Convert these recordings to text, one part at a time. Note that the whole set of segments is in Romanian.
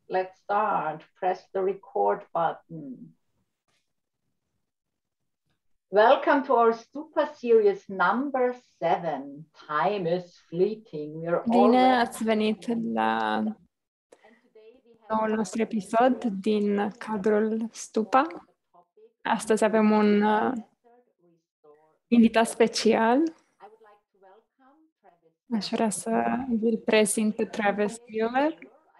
let's start. Press the record button. Welcome to our Stupa series number 7. Time is fleeting. We are Bine ați venit la noul nostru episod din cadrul Stupa. Astăzi avem un invitat special. Aș vrea să vi-l prezint pe Travis Müller.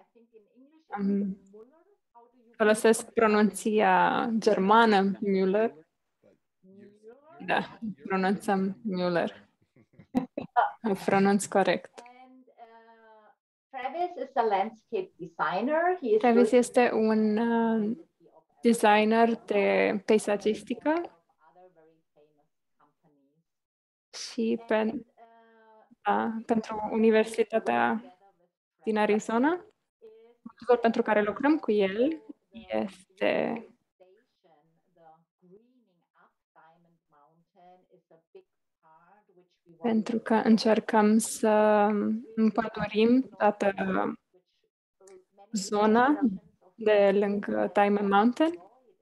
Folosesc pronunția germană Müller. Da, pronunțăm Müller. Îl pronunț corect. Travis is a landscape designer. Travis este un designer de peisagistică și pentru Universitatea din Arizona. Motivul pentru care lucrăm cu el este pentru că încercăm să împădurim toată zona de lângă Diamond Mountain.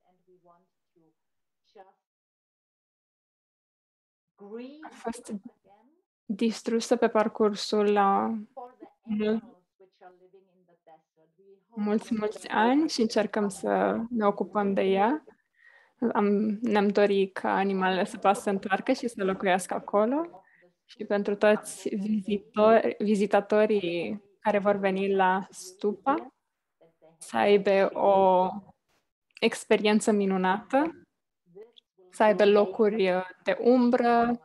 A fost distrusă pe parcursul la mulți ani și încercăm să ne ocupăm de ea. Ne-am dorit ca animalele să poată să întoarcă și să locuiască acolo. Și pentru toți vizitatorii care vor veni la Stupa, să aibă o experiență minunată, să aibă locuri de umbră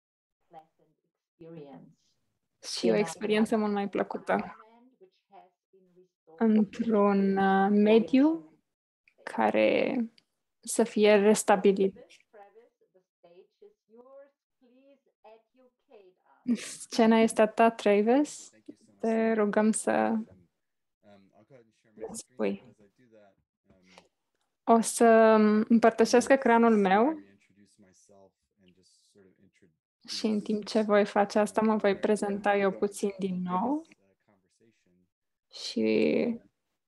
și o experiență mult mai plăcută într-un mediu care să fie restabilit. Scena este a ta, Travis. Te rugăm să spui. O să împărtășesc ecranul meu și în timp ce voi face asta, mă voi prezenta eu puțin din nou și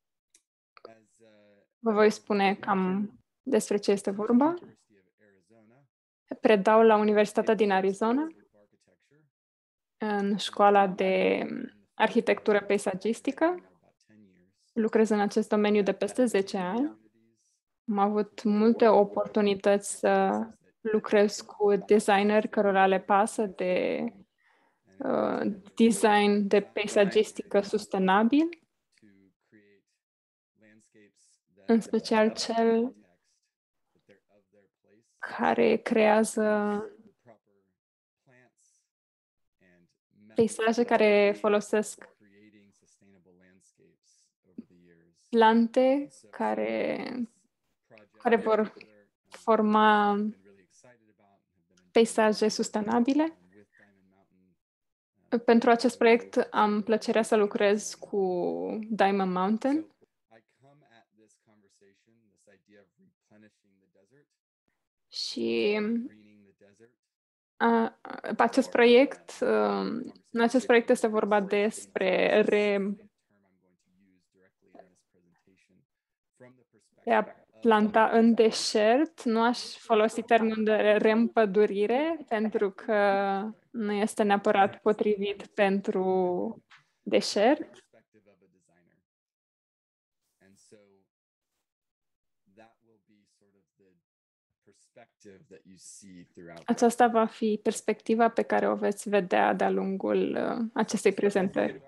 vă voi spune cam despre ce este vorba. Predau la Universitatea din Arizona, în școala de arhitectură peisagistică. Lucrez în acest domeniu de peste 10 ani. Am avut multe oportunități să lucrez cu designeri cărora le pasă de design de peisagistică sustenabil, în special cel care creează peisaje care folosesc plante care vor forma peisaje sustenabile. Pentru acest proiect am plăcerea să lucrez cu Diamond Mountain. Și în acest proiect este vorba despre a planta în deșert. Nu aș folosi termenul de reîmpădurire pentru că nu este neapărat potrivit pentru deșert. Aceasta va fi perspectiva pe care o veți vedea de-a lungul acestei prezentări.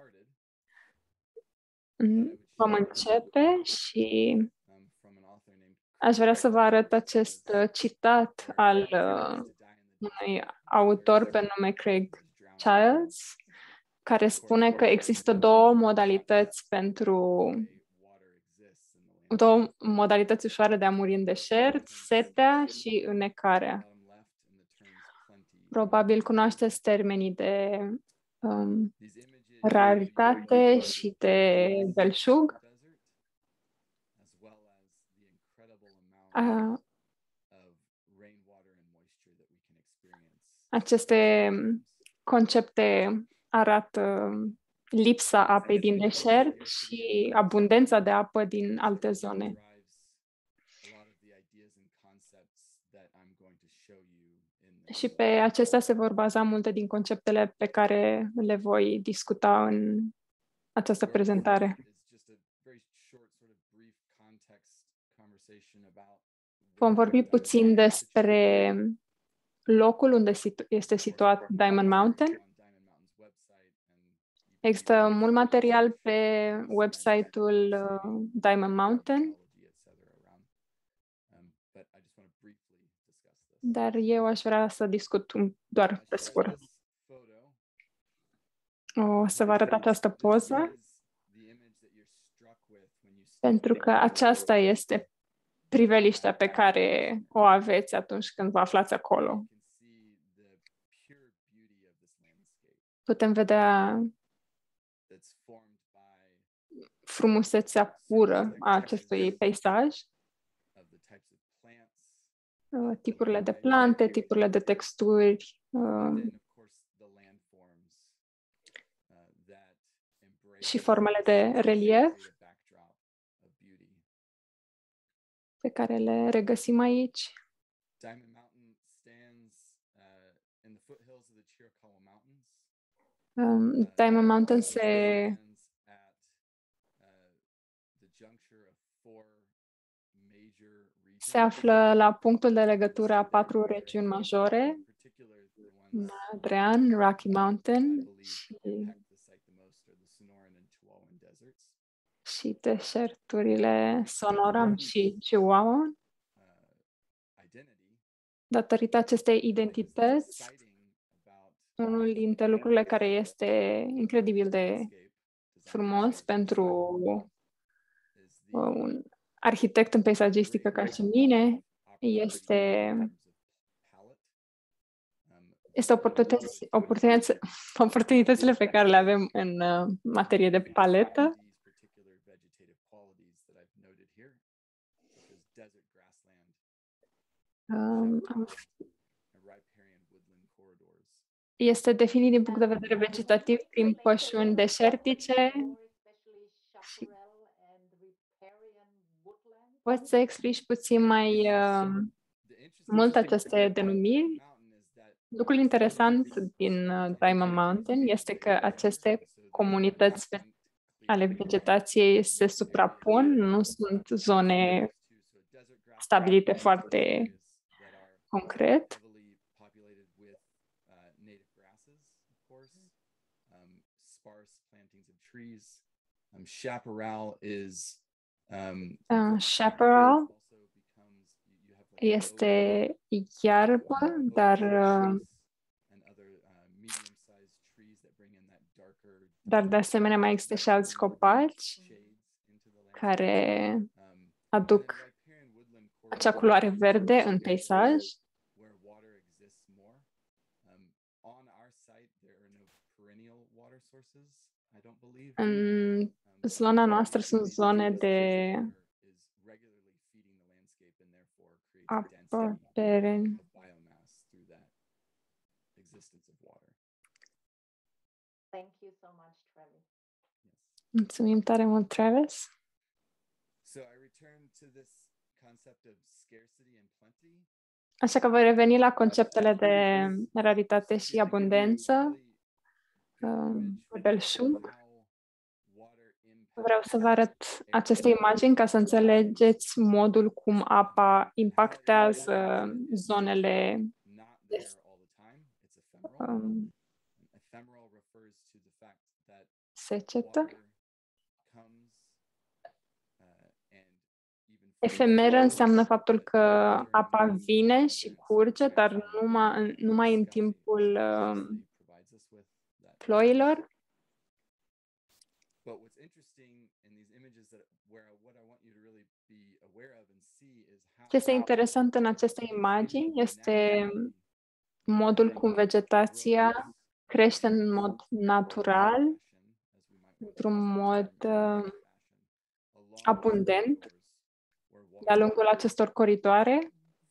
Vom începe și aș vrea să vă arăt acest citat al unui autor pe nume Craig Childs, care spune că există două modalități ușoare de a muri în deșert, setea și înnecarea. Probabil cunoașteți termenii de raritate și de belșug. Aceste concepte arată lipsa apei din deșert și abundența de apă din alte zone. Și pe acestea se vor baza multe din conceptele pe care le voi discuta în această prezentare. Vom vorbi puțin despre locul unde este situat Diamond Mountain. Există mult material pe website-ul Diamond Mountain, dar eu aș vrea să discut doar pe scurt. O să vă arăt această poză, pentru că aceasta este priveliștea pe care o aveți atunci când vă aflați acolo. Putem vedea frumusețea pură a acestui peisaj, tipurile de plante, tipurile de texturi, și formele de relief pe care le regăsim aici. Diamond Mountain se află la punctul de legătură a 4 regiuni majore, Madrean, Rocky Mountain și deșerturile Sonoran și Chihuahua. Datorită acestei identități, unul dintre lucrurile care este incredibil de frumos pentru un arhitect în peisagistică ca și mine este oportunitățile pe care le avem în materie de paletă. Este definit din punct de vedere vegetativ prin pășuni deșertice. Poți să explici puțin mai mult aceste denumiri? Lucrul interesant din Diamond Mountain este că aceste comunități ale vegetației se suprapun, nu sunt zone stabilite foarte concret. Chaparral este iarbă, dar de asemenea mai există și alți copaci care aduc acea culoare verde în peisaj. În zona noastră sunt zone de apă perenne. Mulțumim tare mult, Travis. Așa că voi reveni la conceptele de raritate și abundență, belșug. Vreau să vă arăt aceste imagini ca să înțelegeți modul cum apa impactează zonele de secetă. Efemeră înseamnă faptul că apa vine și curge, dar numai în timpul ploilor. Ce este interesant în aceste imagini este modul cum vegetația crește în mod natural, într-un mod abundent, de-a lungul acestor coridoare,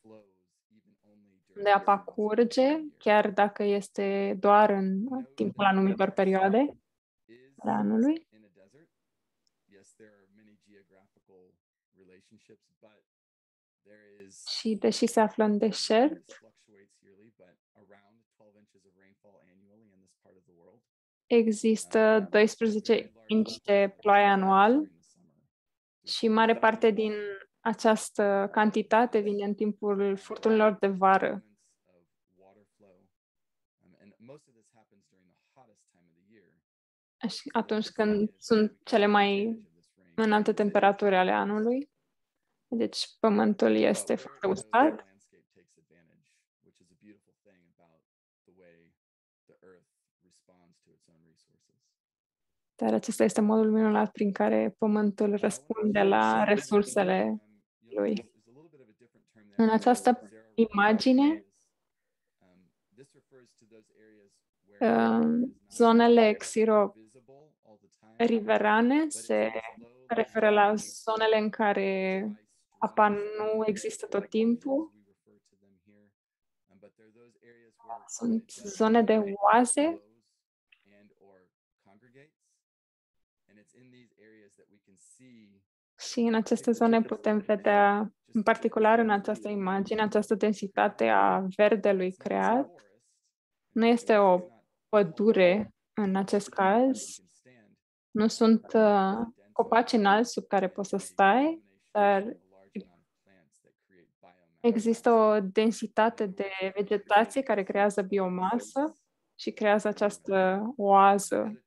unde apa curge, chiar dacă este doar în timpul anumitor perioade. ale anului. Și deși se află în deșert, există 12 inci de ploaie anual și mare parte din această cantitate vine în timpul furtunilor de vară. Atunci când sunt cele mai înalte temperaturi ale anului. Deci pământul este foarte uscat. Dar acesta este modul minunat prin care pământul răspunde la resursele lui. În această imagine, zonele xiro-riverane se referă la zonele în care apa nu există tot timpul. Sunt zone de oaze. Și în aceste zone putem vedea, în particular în această imagine, această densitate a verdelui creat. Nu este o pădure în acest caz. Nu sunt copaci înalți sub care poți să stai, dar există o densitate de vegetație care creează biomasă și creează această oază.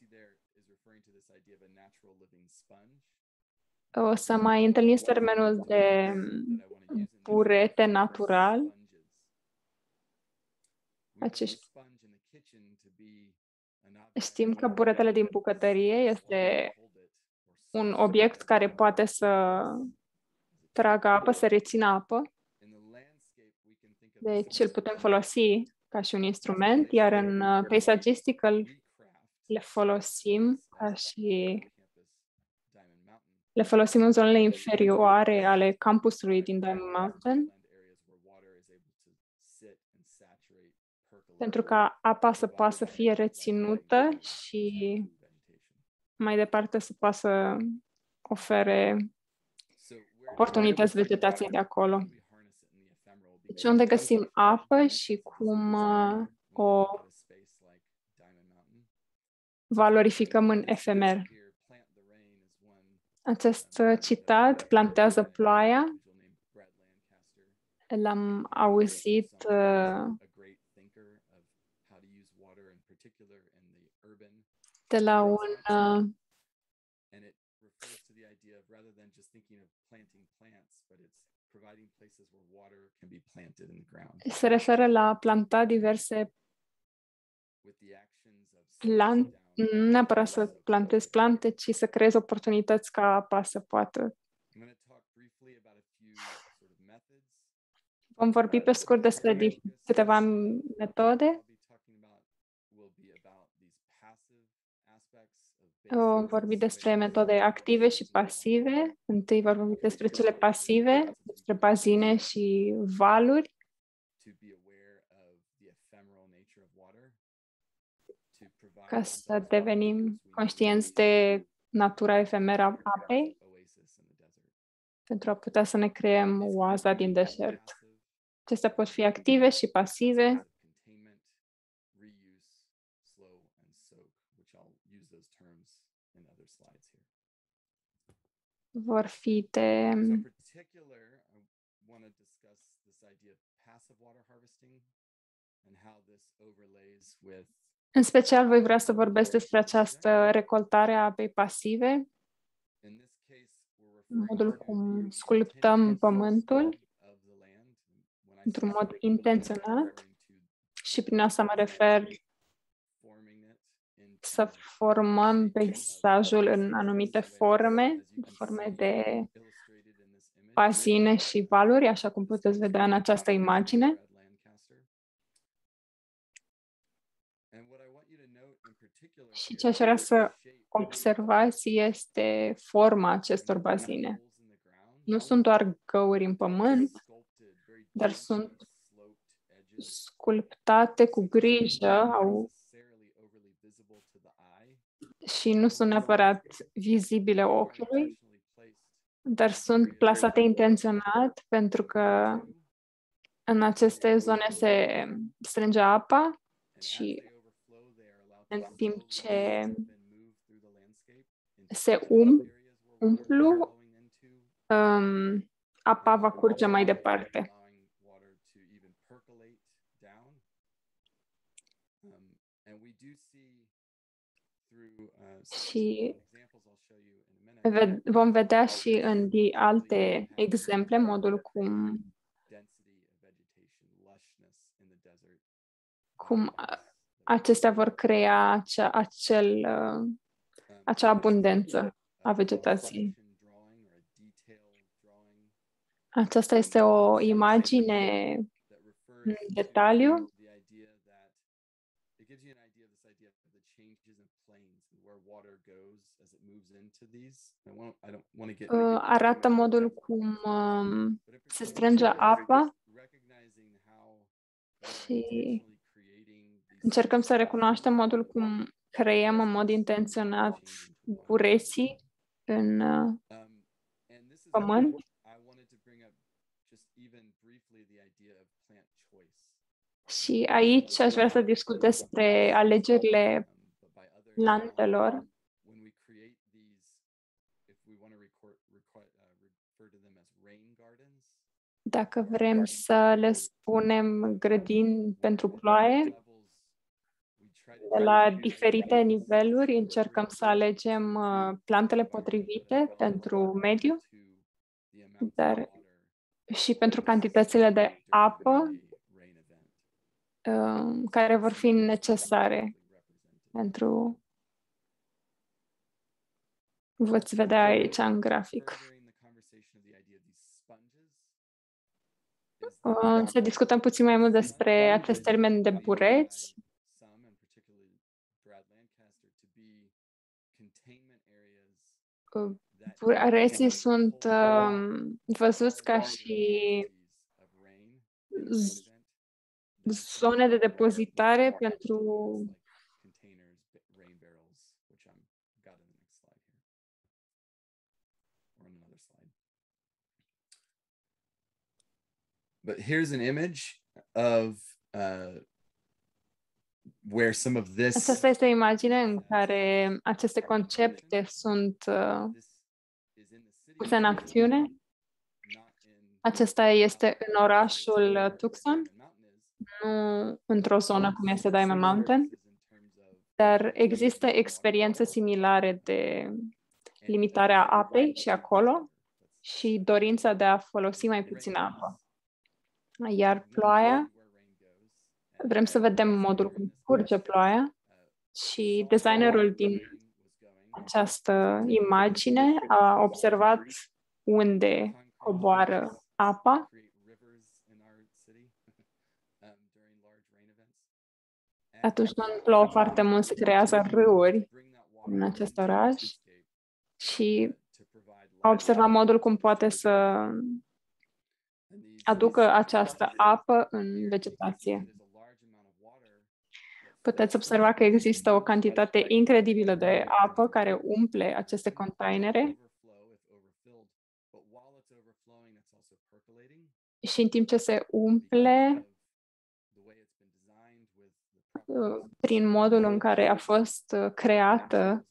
O să mai întâlniți termenul de burete natural. Știm că buretele din bucătărie este un obiect care poate să tragă apă, să rețină apă. Deci îl putem folosi ca și un instrument, iar în peisagistică le folosim ca și le folosim în zonele inferioare ale campusului din Diamond Mountain pentru ca apa să poată să fie reținută și mai departe să poată să ofere oportunități vegetației de acolo. Deci unde găsim apă și cum o valorificăm în efemer. Acest citat, plantează ploaia, l-am auzit de la un se referă la a planta diverse plante, nu neapărat să plantezi plante, ci să creezi oportunități ca apa să poată. Vom vorbi pe scurt despre câteva metode. Vom vorbi despre metode active și pasive. Întâi vom vorbi despre cele pasive, despre bazine și valuri. Ca să devenim conștienți de natura efemeră a apei, pentru a putea să ne creăm oaza din deșert. Acestea pot fi active și pasive. Vor fi de în special voi vrea să vorbesc despre această recoltare a apei pasive, modul cum sculptăm pământul într-un mod intenționat și prin asta mă refer să formăm peisajul în anumite forme de bazine și valuri, așa cum puteți vedea în această imagine. Și ce aș vrea să observați este forma acestor bazine. Nu sunt doar găuri în pământ, dar sunt sculptate cu grijă, au și nu sunt neapărat vizibile ochiului, dar sunt plasate intenționat pentru că în aceste zone se strânge apa și în timp ce se umplu, apa va curge mai departe. Și vom vedea și în alte exemple modul cum acestea vor crea acea abundență a vegetației. Aceasta este o imagine în detaliu arată modul cum se strânge apa și încercăm să recunoaștem modul cum creăm în mod intenționat bureții în pământ. Și aici aș vrea să discut despre alegerile plantelor. Dacă vrem să le spunem grădini pentru ploaie, de la diferite niveluri încercăm să alegem plantele potrivite pentru mediu, dar și pentru cantitățile de apă care vor fi necesare pentru... Veți vedea aici în grafic. Să discutăm puțin mai mult despre acest termen de bureți. Bureții sunt văzuți ca și zone de depozitare pentru But here's an image of where some of this. Aceasta este o imagine în care aceste concepte sunt puse în acțiune. Acesta este în orașul Tucson, nu într-o zonă cum este Diamond Mountain, dar există experiențe similare de limitarea apei și acolo și dorința de a folosi mai puțin apă. Iar ploaia, vrem să vedem modul cum curge ploaia și designerul din această imagine a observat unde coboară apa. Atunci când plouă foarte mult, se creează râuri în acest oraș și a observat modul cum poate să aducă această apă în vegetație. Puteți observa că există o cantitate incredibilă de apă care umple aceste containere și în timp ce se umple, prin modul în care a fost creată,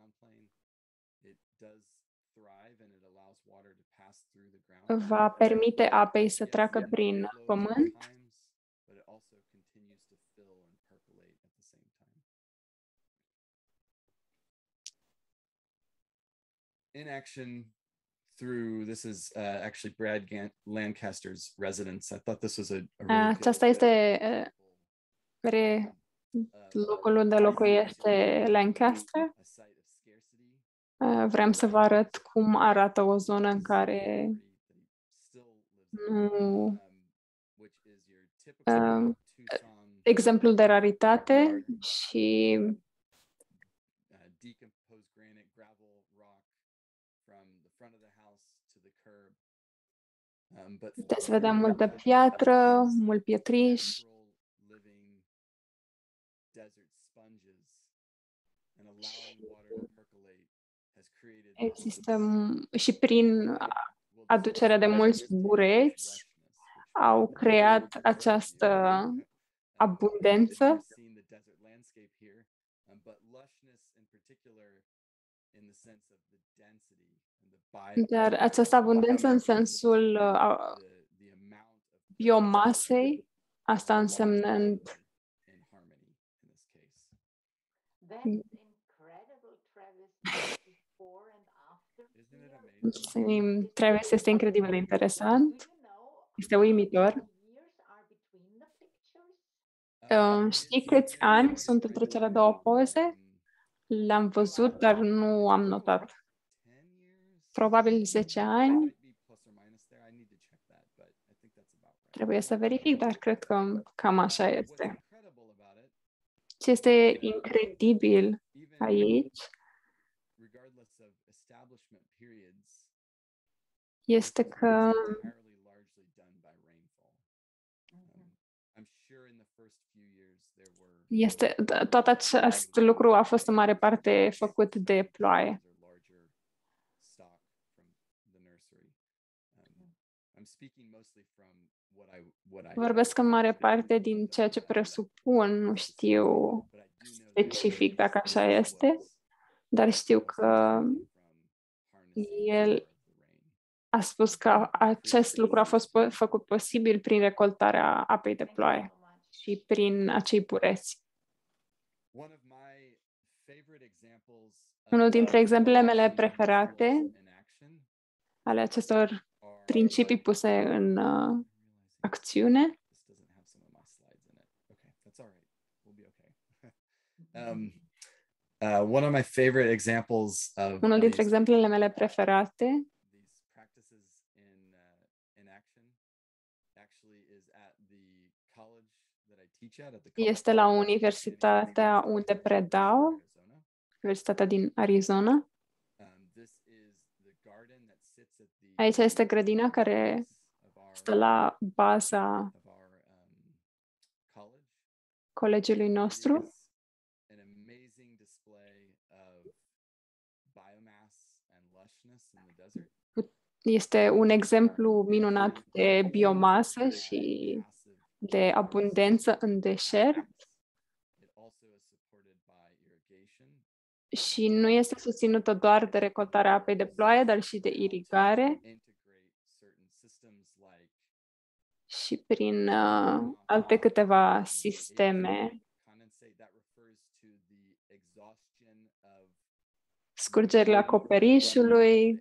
va permite apei să treacă prin pământ in action through this is actually Brad Lancaster's residence. I thought this was a really aceasta este locul unde locuiește Lancaster. Vrem să vă arăt cum arată o zonă în care nu exemplul de raritate și puteți vedea multă piatră, mult pietriș. există și prin aducerea de mulți bureți au creat această abundență. Dar această abundență în sensul biomasei, asta însemnând Travis este incredibil de interesant, este uimitor. Știi câți ani sunt între cele două poze? Le-am văzut, dar nu am notat. Probabil 10 ani. Trebuie să verific, dar cred că cam așa este. Ce este incredibil aici este că tot acest lucru a fost în mare parte făcut de ploaie. Vorbesc în mare parte din ceea ce presupun, nu știu specific dacă așa este, dar știu că el a spus că acest lucru a fost făcut posibil prin recoltarea apei de ploaie și prin acei bureți. Unul dintre exemplele mele preferate ale acestor principii puse în acțiune one of my favorite examples of unul dintre exemplele mele preferate este la universitatea unde predau, Universitatea din Arizona. Aici este grădina care stă la baza colegiului nostru. Este un exemplu minunat de biomasă și de abundență în deșert. Și nu este susținută doar de recoltarea apei de ploaie, dar și de irigare și prin alte câteva sisteme. Scurgerile acoperișului,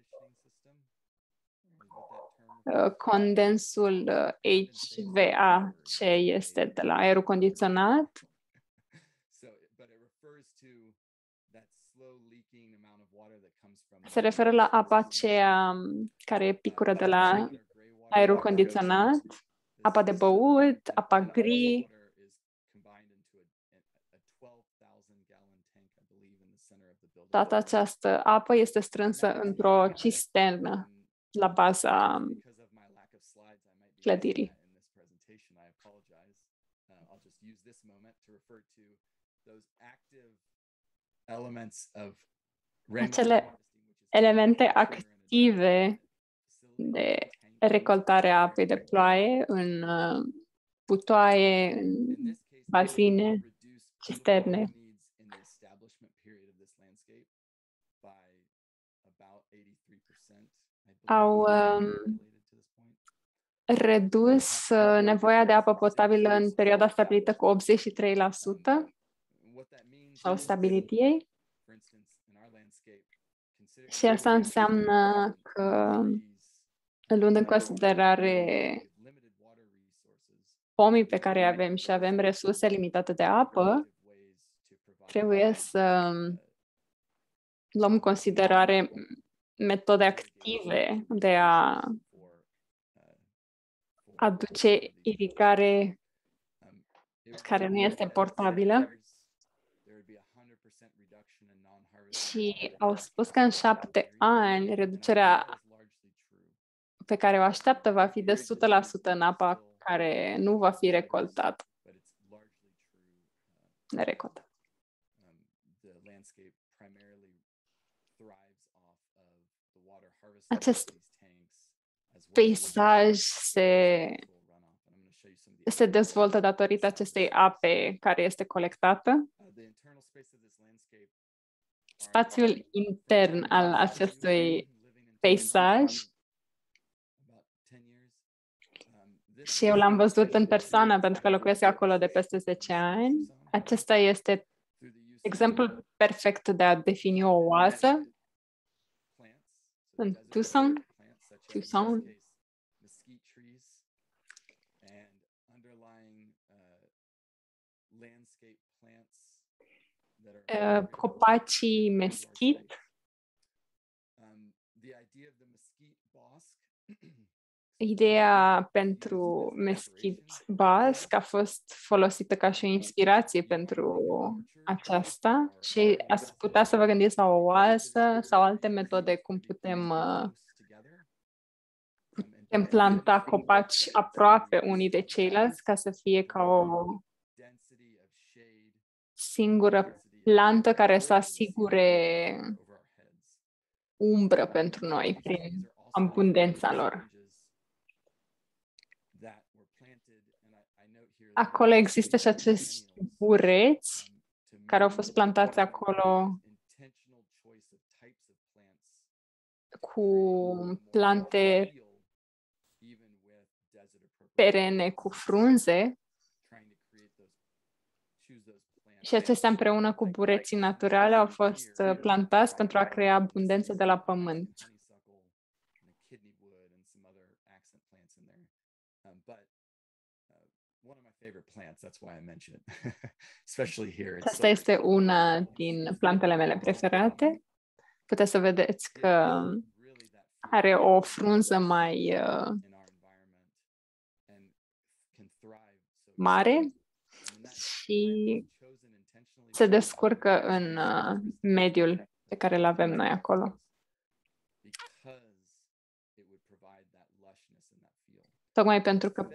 condensul HVAC este de la aerul condiționat. Se referă la apa aceea care picură de la aerul condiționat, apa de băut, apa gri. Toată această apă este strânsă într-o cisternă la baza clădirii. Acele elemente active de recoltare a apei de ploaie în butoaie, în bazine, cisterne. Au redus nevoia de apă potabilă în perioada stabilită cu 83%. S-au stabilit ei. Și asta înseamnă că, luând în considerare pomii pe care avem și avem resurse limitate de apă, trebuie să luăm în considerare metode active de a aduce irigare care nu este portabilă. Și au spus că în 7 ani reducerea pe care o așteaptă va fi de 100% în apa care nu va fi recoltată. Nerecoltată. Acest peisaj se dezvoltă datorită acestei ape care este colectată. Spațiul intern al acestui peisaj, și eu l-am văzut în persoană pentru că locuiesc acolo de peste 10 ani. Acesta este exemplul perfect de a defini o oază în Tucson. Copacii meschit. Ideea pentru Mesquite Basque a fost folosită ca și o inspirație pentru aceasta și ați putea să vă gândiți la o oază sau alte metode cum putem planta copaci aproape unii de ceilalți ca să fie ca o singură plantă care să asigure umbră pentru noi prin abundența lor. Acolo există și acești bureți care au fost plantați acolo cu plante perene cu frunze și acestea împreună cu bureții naturale au fost plantați pentru a crea abundență de la pământ. Asta este una din plantele mele preferate. Puteți să vedeți că are o frunză mai mare și se descurcă în mediul pe care îl avem noi acolo. Tocmai pentru că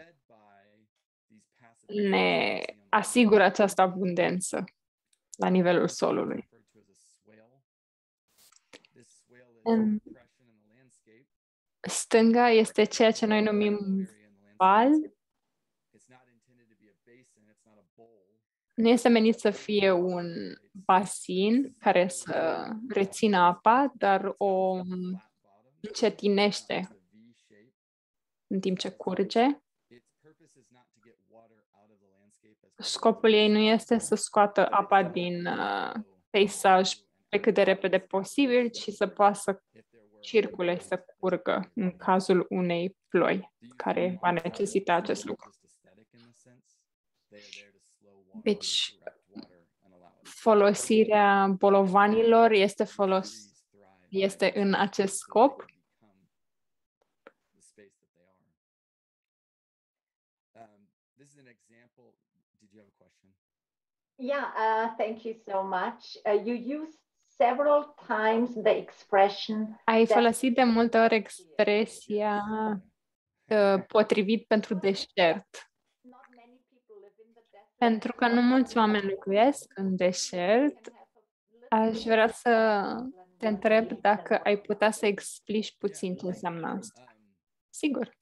ne asigură această abundență la nivelul solului. În stânga este ceea ce noi numim val. Nu este menit să fie un basin care să rețină apa, dar o încetinește în timp ce curge. Scopul ei nu este să scoată apa din peisaj pe cât de repede posibil, ci să poată să circule, să curgă în cazul unei ploi care va necesita acest lucru. Deci, folosirea bolovanilor este în acest scop. Yeah, thank you so much. You used several times the expression. Ai folosit de multe ori expresia potrivit pentru deșert. Pentru că nu mulți oameni locuiesc în deșert, aș vrea să te întreb dacă ai putea să explici puțin ce înseamnă asta. Sigur.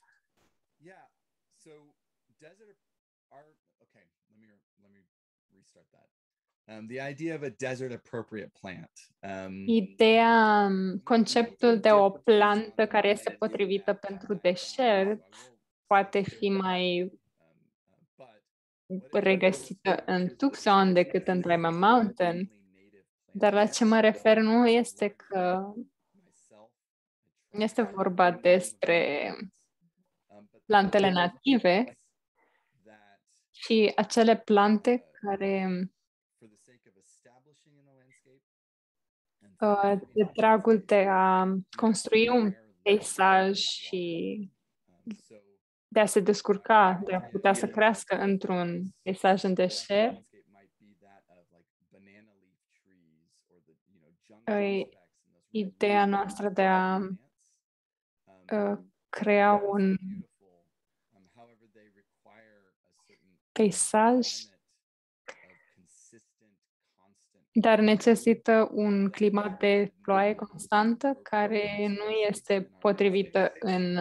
The idea of a desert appropriate plant. Ideea, conceptul de o plantă care este potrivită pentru deșert poate fi mai regăsită în Tucson decât în Dry Mountain. Dar la ce mă refer nu este că este vorba despre plantele native, ci acele plante care de dragul de a construi un peisaj și de a se descurca, de a putea să crească într-un peisaj în deșert, ideea noastră de a crea un peisaj dar necesită un climat de ploaie constantă care nu este potrivită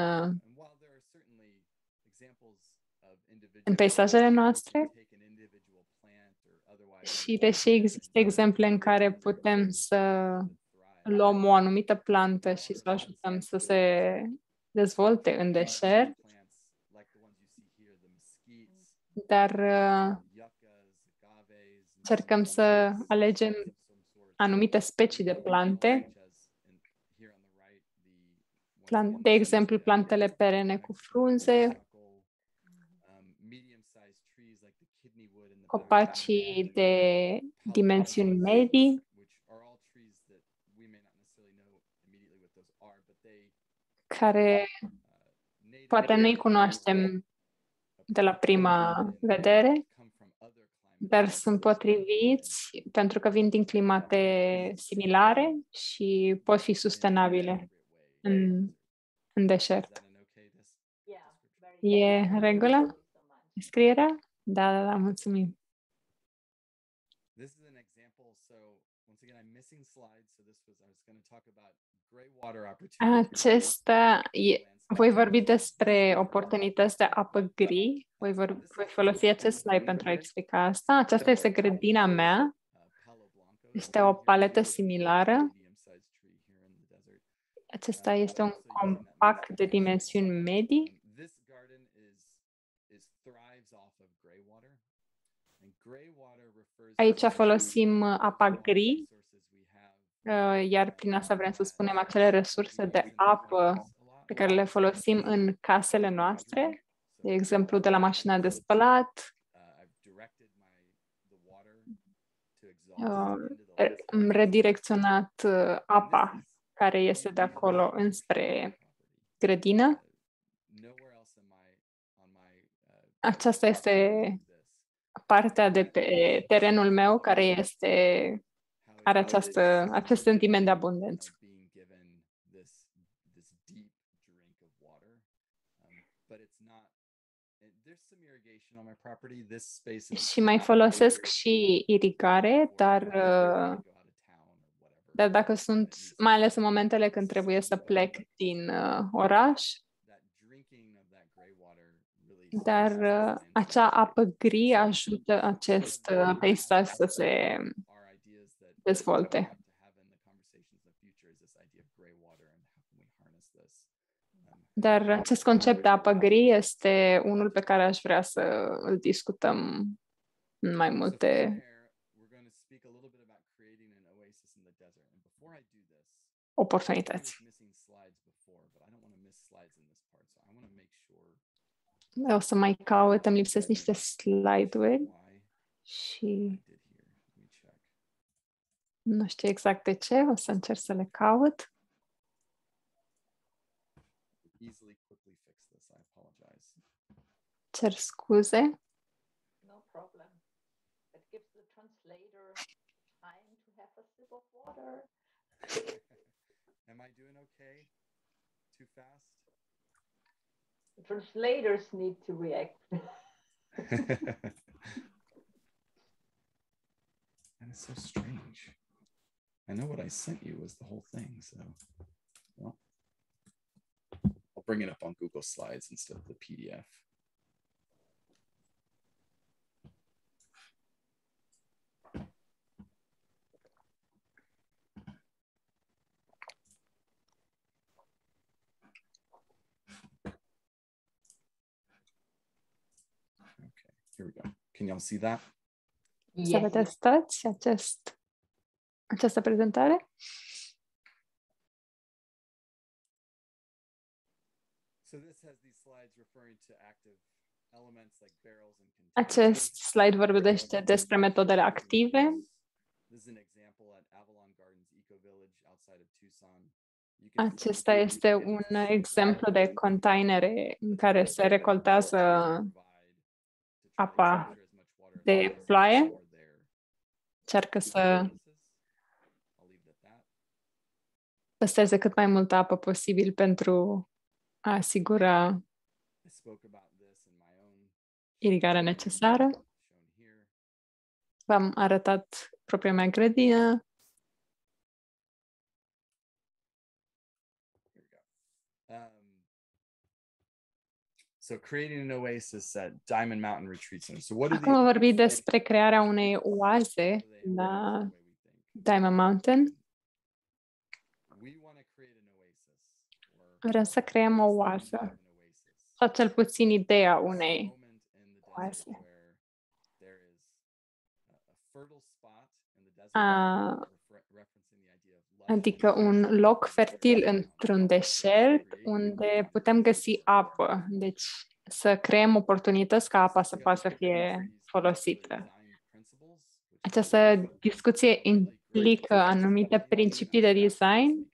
în peisajele noastre. Și deși există exemple în care putem să luăm o anumită plantă și să o ajutăm să se dezvolte în deșert, dar încercăm să alegem anumite specii de plante, de exemplu plantele perene cu frunze, copacii de dimensiuni medii, care poate nu-i cunoaștem de la prima vedere, dar sunt potriviți pentru că vin din climate similare și pot fi sustenabile în deșert. E în regulă scrierea? Da, mulțumim. Voi vorbi despre oportunități de apă gri. Voi folosi acest slide pentru a explica asta. Aceasta este grădina mea. Este o paletă similară. Acesta este un compact de dimensiuni medii. Aici folosim apa gri, iar prin asta vrem să spunem acele resurse de apă pe care le folosim în casele noastre, de exemplu de la mașina de spălat. Am redirecționat apa care este de acolo înspre grădină. Aceasta este partea de pe terenul meu care are acest sentiment de abundență. Și mai folosesc și irigare, dar dacă sunt, mai ales în momentele când trebuie să plec din oraș, dar acea apă gri ajută acest peisaj să se dezvolte. Dar acest concept de apă gri este unul pe care aș vrea să îl discutăm în mai multe oportunități. O să mai caut, îmi lipsesc niște slide-uri și nu știu exact de ce, o să încerc să le caut. Cer scuze. No problem. It gives the translator time to have a sip of water. Am I doing okay? Too fast? The translators need to react. That is so strange. I know what I sent you was the whole thing, so well, I'll bring it up on Google Slides instead of the PDF. Okay, here we go. Can y'all see that? Să vedeți toți această prezentare? Acest slide vorbește despre metodele active. Acesta este un exemplu de containere în care se recoltează apa de ploaie. Încearcă să păstreze cât mai multă apă posibil pentru a asigura irigarea necesară. V-am arătat propria mea grădină. So creating an oasis at Diamond Mountain Retreat Center. So what Acum am vorbit despre crearea unei oaze la Diamond Mountain. Vrem să creăm o oază, sau cel puțin ideea unei oaze. Adică un loc fertil într-un deșert unde putem găsi apă. Deci să creăm oportunități ca apa să poată să fie folosită. Această discuție implică anumite principii de design.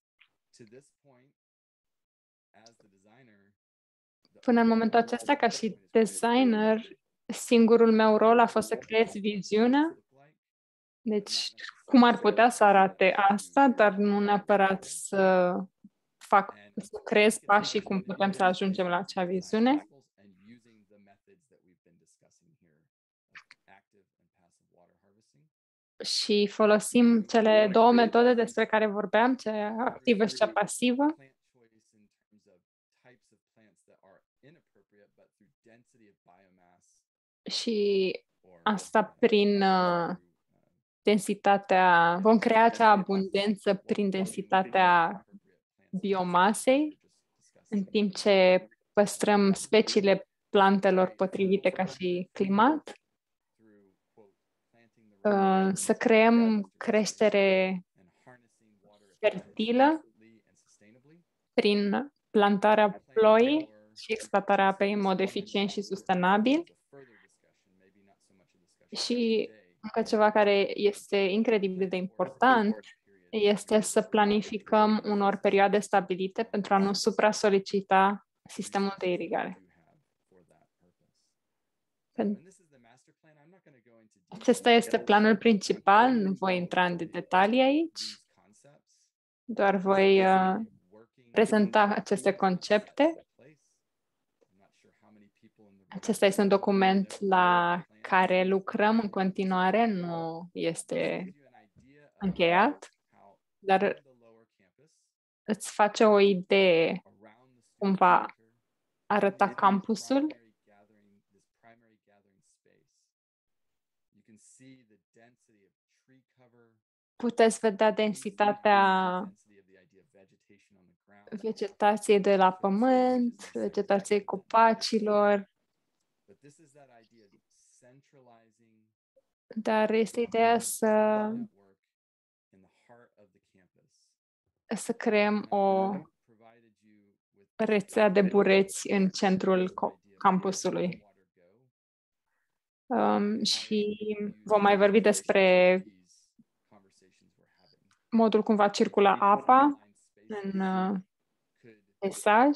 Până în momentul acesta, ca și designer, singurul meu rol a fost să creez viziunea. Deci, cum ar putea să arate asta, dar nu neapărat să creez pașii cum putem să ajungem la acea viziune. Și folosim cele două metode despre care vorbeam, cea activă și cea pasivă. Și asta prin densitatea, vom crea acea abundență prin densitatea biomasei, în timp ce păstrăm speciile plantelor potrivite ca și climat. Să creăm creștere fertilă prin plantarea ploii și exploatarea apei în mod eficient și sustenabil. Și încă ceva care este incredibil de important este să planificăm unor perioade stabilite pentru a nu supra-solicita sistemul de irigare. Acesta este planul principal, nu voi intra în detalii aici, doar voi prezenta aceste concepte. Acesta este un document la care lucrăm în continuare, nu este încheiat, dar îți face o idee cum va arăta campusul. Puteți vedea densitatea vegetației de la pământ, vegetației copacilor. Dar este ideea să creăm o rețea de bureți în centrul campusului. Și vom mai vorbi despre modul cum va circula apa în peisaj.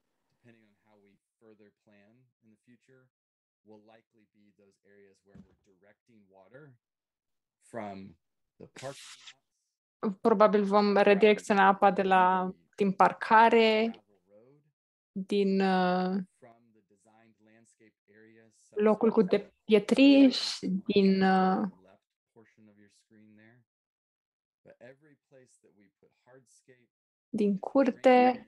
Probabil vom redirecționa apa din parcare, din locul cu de pietriș, din curte.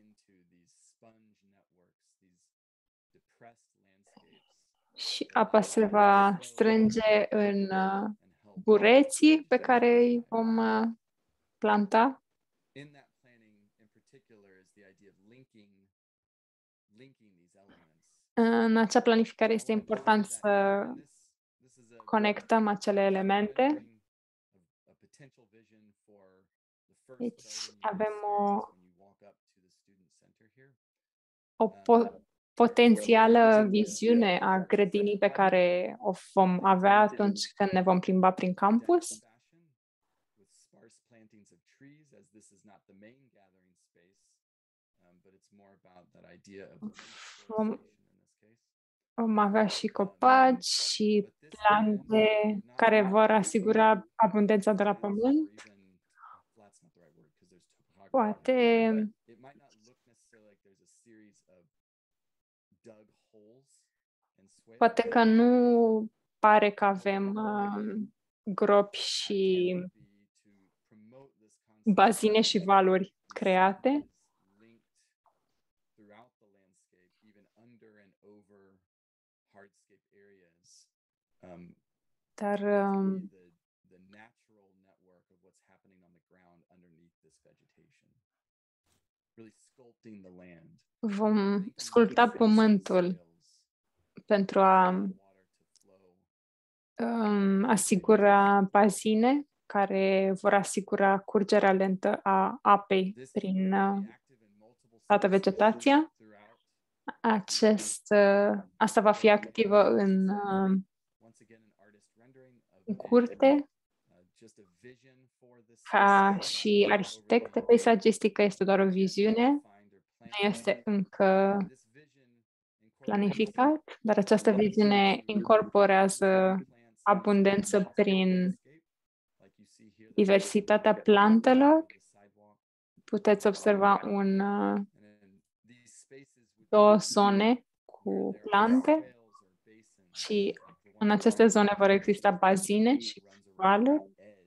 Și apa se va strânge în bureții pe care îi vom planta. În acea planificare este important să conectăm acele elemente. Deci avem o potențială viziune a grădinii pe care o vom avea atunci când ne vom plimba prin campus. Vom avea și copaci și plante care vor asigura abundența de la pământ. Poate că nu pare că avem gropi și bazine și valuri create. Dar vom sculpta pământul pentru a asigura bazine care vor asigura curgerea lentă a apei prin toată vegetația. Asta va fi activă în curte. Ca și arhitectă peisagistică este doar o viziune, nu este încă planificat, dar această viziune incorporează abundență prin diversitatea plantelor. Puteți observa două zone cu plante și în aceste zone vor exista bazine și valuri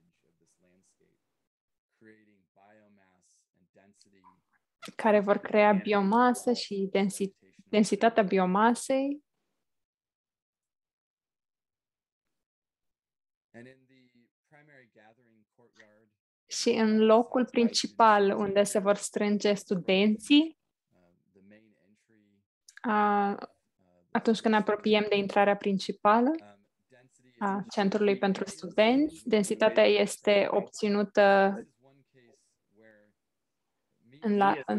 care vor crea biomasă și densitatea biomasei. Și în locul principal unde se vor strânge studenții, atunci când ne apropiem de intrarea principală a centrului pentru studenți, densitatea este obținută în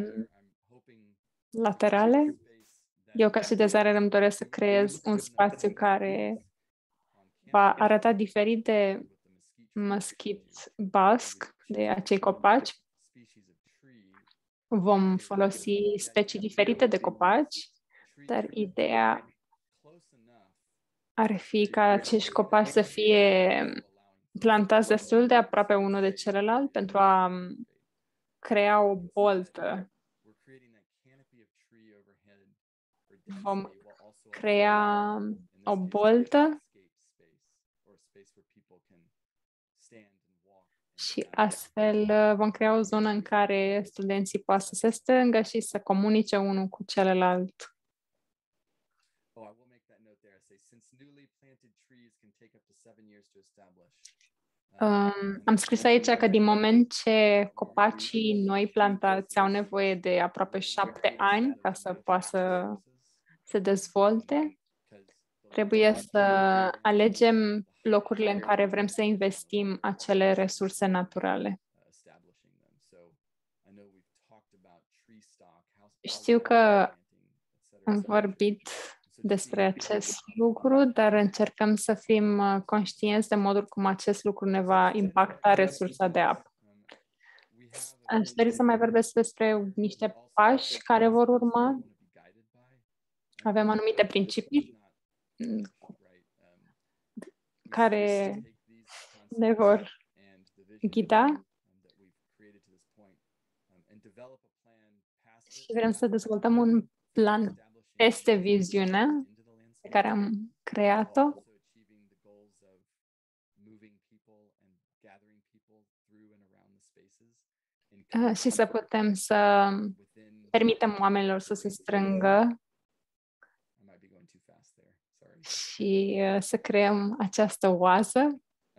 laterale. Eu, ca și designer, îmi doresc să creez un spațiu care va arăta diferit de măschit basc, de acei copaci. Vom folosi specii diferite de copaci, dar ideea ar fi ca acești copaci să fie plantați destul de aproape unul de celălalt pentru a crea o boltă. Vom crea o boltă și astfel vom crea o zonă în care studenții pot să se strângă și să comunice unul cu celălalt. Am scris aici că din moment ce copacii noi plantați au nevoie de aproape 7 ani ca să poată să se dezvolte, trebuie să alegem locurile în care vrem să investim acele resurse naturale. Știu că am vorbit despre acest lucru, dar încercăm să fim conștienți de modul cum acest lucru ne va impacta resursa de apă. Aș dori să mai vorbesc despre niște pași care vor urma. Avem anumite principii care ne vor ghida și vrem să dezvoltăm un plan peste viziunea pe care am creat-o și să putem să permitem oamenilor să se strângă și să creăm această oază.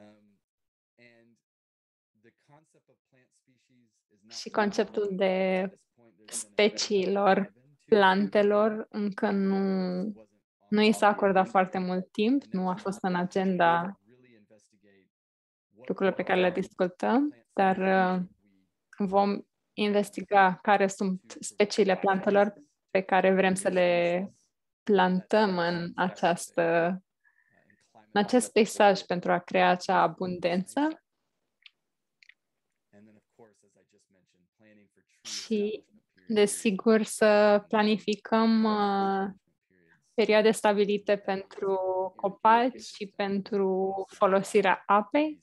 Și conceptul de speciilor plantelor încă nu i s-a acordat foarte mult timp, nu a fost în agenda lucrurile pe care le discutăm, dar vom investiga care sunt speciile plantelor pe care vrem să le plantăm în acest peisaj pentru a crea acea abundență. Și, desigur, să planificăm perioade stabilite pentru copaci și pentru folosirea apei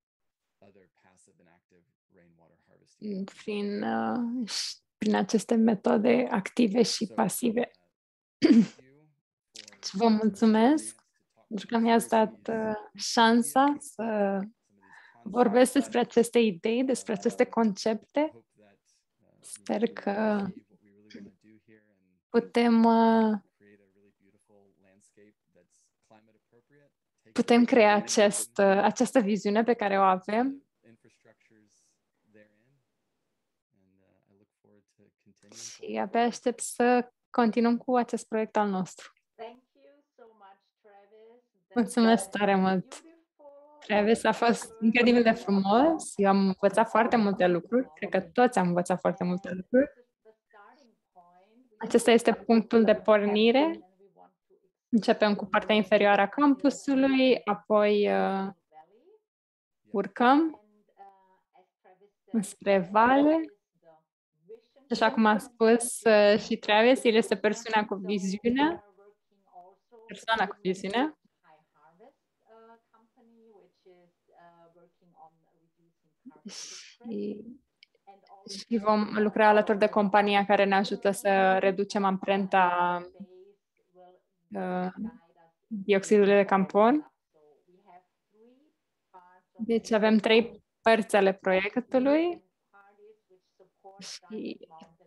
prin aceste metode active și pasive. Vă mulțumesc. pentru că mi-ați dat șansa să vorbesc despre aceste idei, despre aceste concepte. Sper că putem crea această viziune pe care o avem și abia aștept să continuăm cu acest proiect al nostru. Mulțumesc tare mult, Travis, a fost incredibil de frumos. Eu am învățat foarte multe lucruri. Cred că toți am învățat foarte multe lucruri. Acesta este punctul de pornire. Începem cu partea inferioară a campusului, apoi urcăm spre vale. Așa cum a spus și Travis, el este persoana cu viziunea. Și vom lucra alături de compania care ne ajută să reducem amprenta dioxidului de carbon. Deci avem 3 părți ale proiectului și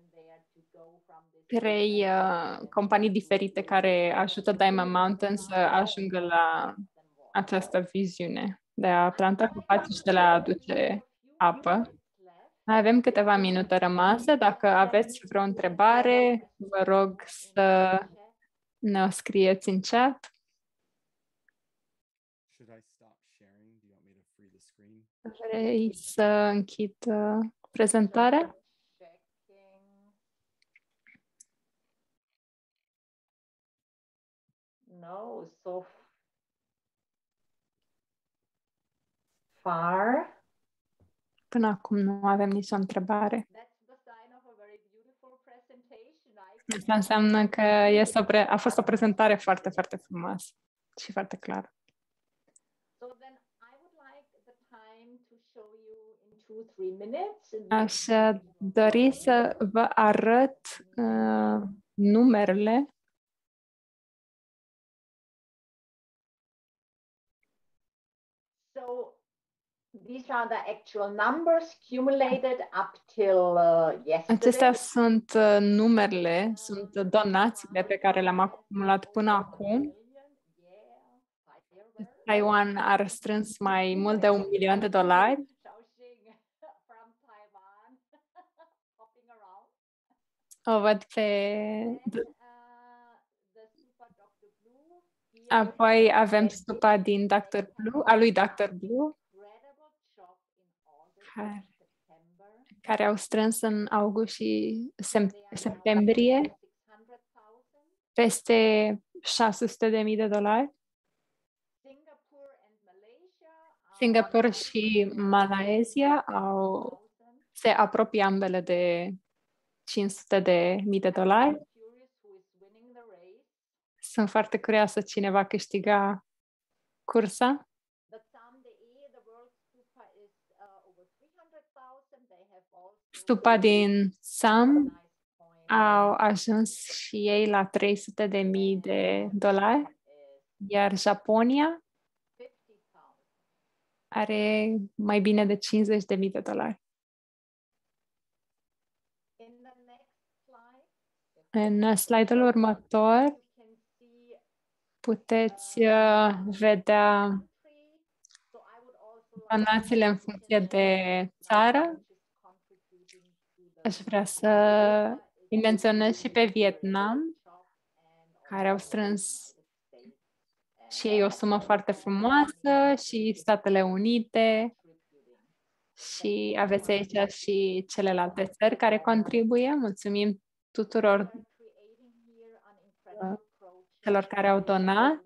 3 companii diferite care ajută Diamond Mountain să ajungă la această viziune de a planta copaci și de a aduce apă. Mai avem câteva minute rămase. Dacă aveți vreo întrebare, vă rog să ne o scrieți în chat. Vrei să închid prezentarea? No, so far. Până acum nu avem nicio întrebare. Asta înseamnă că a fost o prezentare foarte, foarte frumoasă și foarte clară. Aș dori să vă arăt numerele. These are the actual numbers cumulated up till yesterday. Acestea sunt numerele, sunt donațiile pe care le-am acumulat până acum. Taiwan a strâns mai mult de $1 milion. O văd pe... Apoi avem stupa din Dr. Blue, a lui Dr. Blue, care au strâns în august și septembrie peste $600,000. Singapore și Malaysia se apropie ambele de $500,000. Sunt foarte curioasă cine va câștiga cursa. Stupa din Sam au ajuns și ei la $300,000, iar Japonia are mai bine de $50,000. În slide-ul următor puteți vedea donațiile în funcție de țară. Aș vrea să îi menționez și pe Vietnam, care au strâns și ei o sumă foarte frumoasă, și Statele Unite, și aveți aici și celelalte țări care contribuie. Mulțumim tuturor celor care au donat.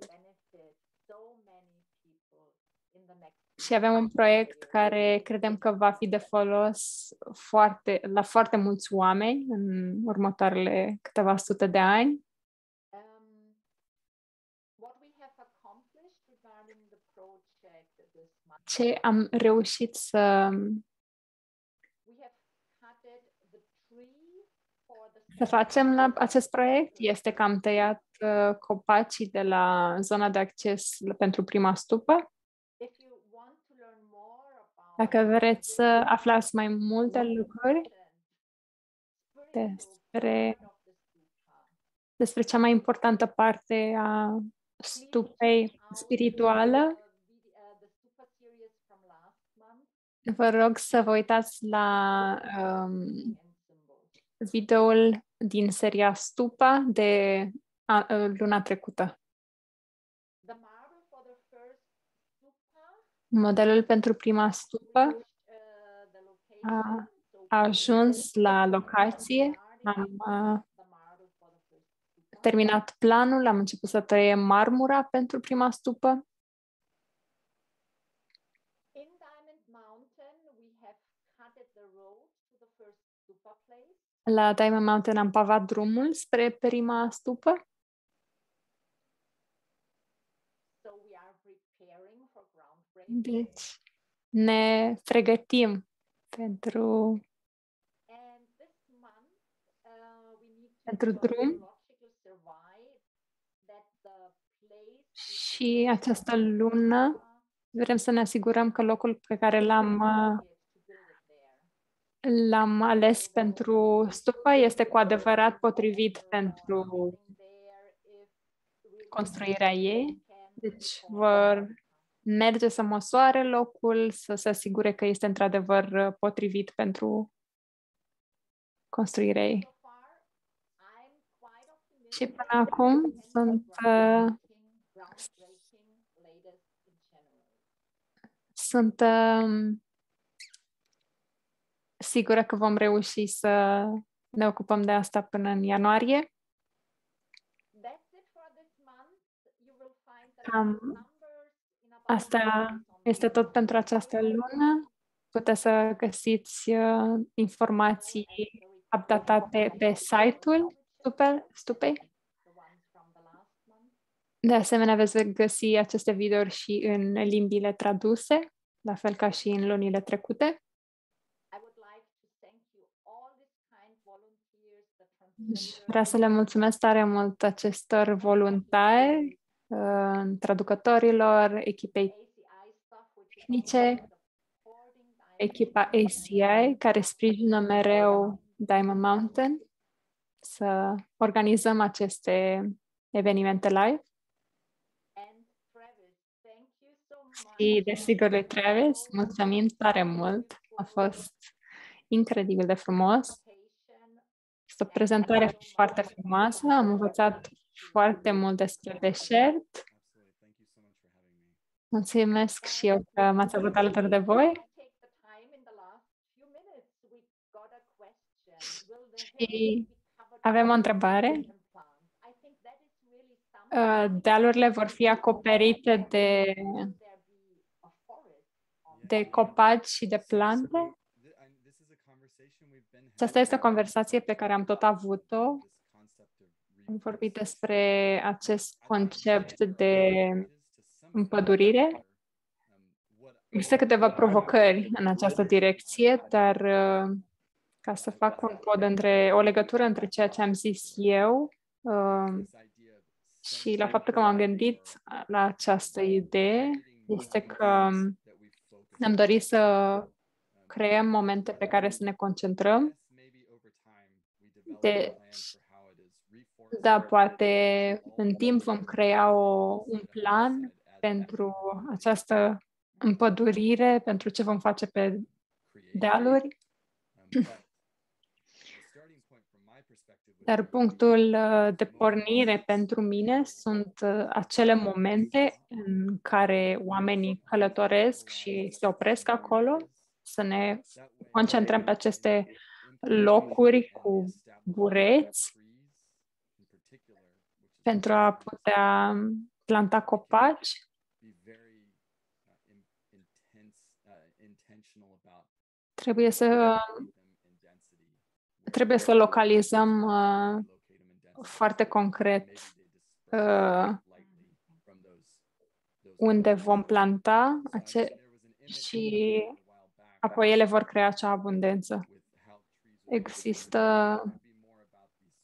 Și avem un proiect care credem că va fi de folos la foarte mulți oameni în următoarele câteva sute de ani. Ce am reușit să să facem la acest proiect este că am tăiat copacii de la zona de acces pentru prima stupă. If you want to learn more about Dacă vreți să aflați mai multe lucruri despre, despre cea mai importantă parte a stupei spirituală, vă rog să vă uitați la videoul din seria Stupa de luna trecută. Modelul pentru prima stupă a ajuns la locație, am terminat planul, am început să tăiem marmura pentru prima stupă. La Diamond Mountain am pavat drumul spre prima stupă. Deci ne pregătim pentru drum și această lună vrem să ne asigurăm că locul pe care l-am ales pentru stupă este cu adevărat potrivit pentru construirea ei. Deci vor merge să măsoare locul, să se asigure că este într-adevăr potrivit pentru construirea ei. Și până acum sunt sigură că vom reuși să ne ocupăm de asta până în ianuarie. Asta este tot pentru această lună. Puteți să găsiți informații updatate pe site-ul stupei. De asemenea, veți găsi aceste videouri și în limbile traduse, la fel ca și în lunile trecute. Vreau să le mulțumesc tare mult acestor voluntari, traducătorilor, echipei tehnice, echipa ACI, care sprijină mereu Diamond Mountain să organizăm aceste evenimente live. Și, desigur, lui Travis, mulțumim tare mult. A fost incredibil de frumos. Este o prezentare foarte frumoasă. Am învățat foarte mult despre deșert. Mulțumesc și eu că m-ați avut alături de voi. Și avem o întrebare. Dealurile vor fi acoperite de copaci și de plante? Aceasta este o conversație pe care am tot avut-o. Am vorbit despre acest concept de împădurire. Există câteva provocări în această direcție, dar ca să fac o legătură între ceea ce am zis eu și la faptul că m-am gândit la această idee, este că ne-am dorit să creăm momente pe care să ne concentrăm. Da, poate în timp vom crea un plan pentru această împădurire, pentru ce vom face pe dealuri. Dar punctul de pornire pentru mine sunt acele momente în care oamenii călătoresc și se opresc acolo, să ne concentrăm pe aceste locuri cu bureți pentru a putea planta copaci. Trebuie să localizăm foarte concret unde vom planta și apoi ele vor crea acea abundență. Există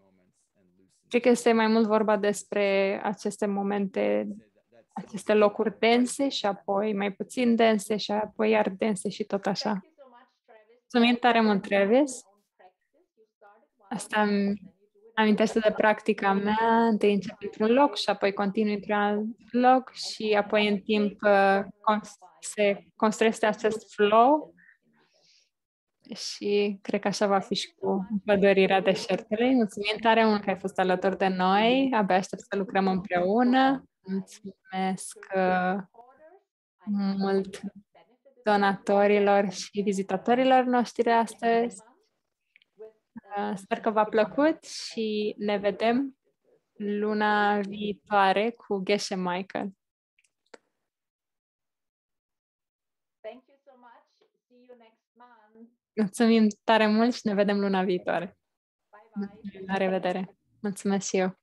Cred că este mai mult vorba despre aceste momente, aceste locuri dense și apoi mai puțin dense și apoi iar dense și tot așa. Mulțumim tare mult, Travis. Asta îmi amintește de practica mea. Întâi încep într-un loc și apoi continui într-un alt loc și apoi în timp se construiește acest flow și cred că așa va fi și cu pădurirea deșertului. Mulțumim tare mult că ai fost alături de noi. Abia aștept să lucrăm împreună. Mulțumesc mult donatorilor și vizitatorilor noștri astăzi. Sper că v-a plăcut și ne vedem luna viitoare cu Geshe Michael. Mulțumim tare mult și ne vedem luna viitoare. La revedere! Mulțumesc și eu!